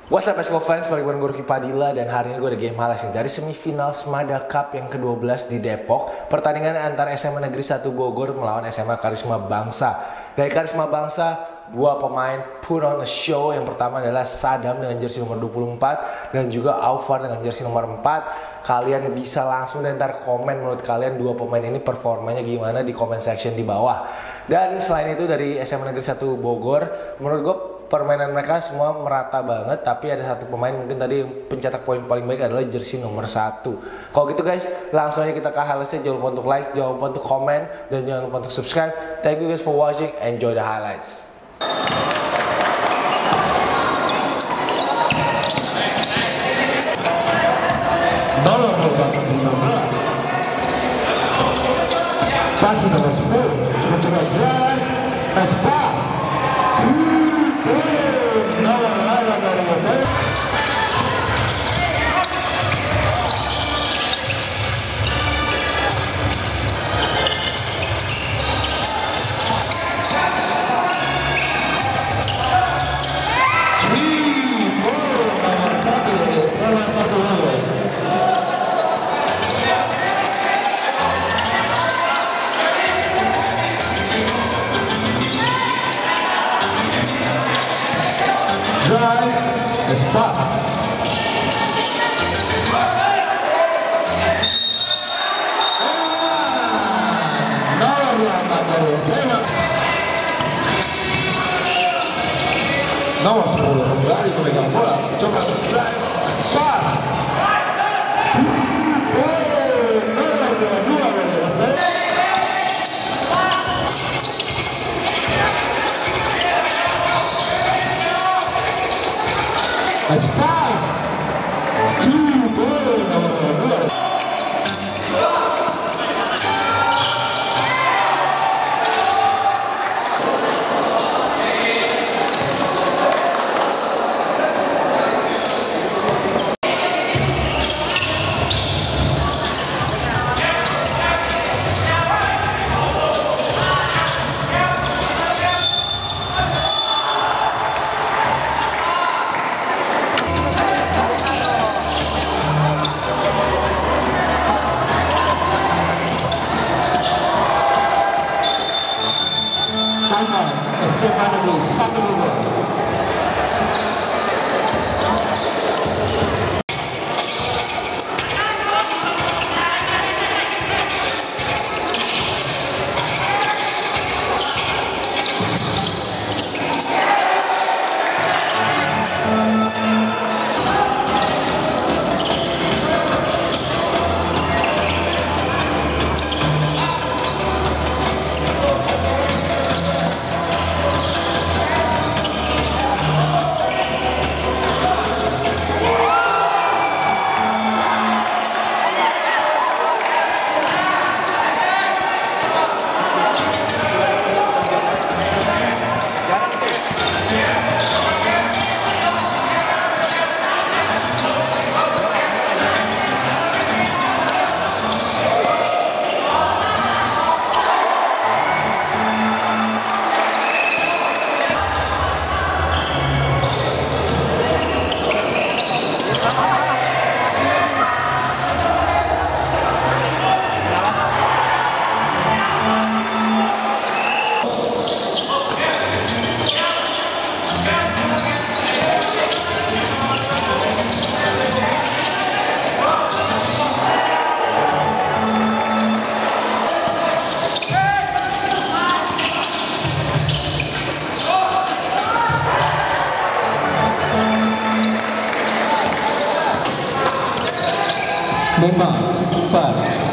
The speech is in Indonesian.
What's up Esko fans, balik bareng gue Ruki Padilla dan hari ini gue ada game highlights dari semifinal Smada Cup yang ke-12 di Depok. Pertandingan antara SMA Negeri 1 Bogor melawan SMA Karisma Bangsa. Dari Karisma Bangsa, dua pemain put on a show. Yang pertama adalah Sadam dengan jersey nomor 24 dan juga Aufar dengan jersey nomor 4. Kalian bisa langsung dan ntar komen menurut kalian dua pemain ini performanya gimana di comment section di bawah. Dan selain itu dari SMA Negeri 1 Bogor, menurut gue permainan mereka semua merata banget, tapi ada satu pemain mungkin tadi yang pencetak poin paling baik adalah jersey nomor 1. Kalau gitu guys, langsung aja kita ke highlightsnya. Jangan lupa untuk like, jangan lupa untuk komen, dan jangan lupa untuk subscribe. Thank you guys for watching, enjoy the highlights. Pass nomor 10, mencoba drive, pass pass. Drive, pass. Nomor 10 kembali memegang bola, coba drive, pass. Nomor 22 berhasil. Nice pass. Nomor 22. SMA Negeri 1 Bogor. Memang 4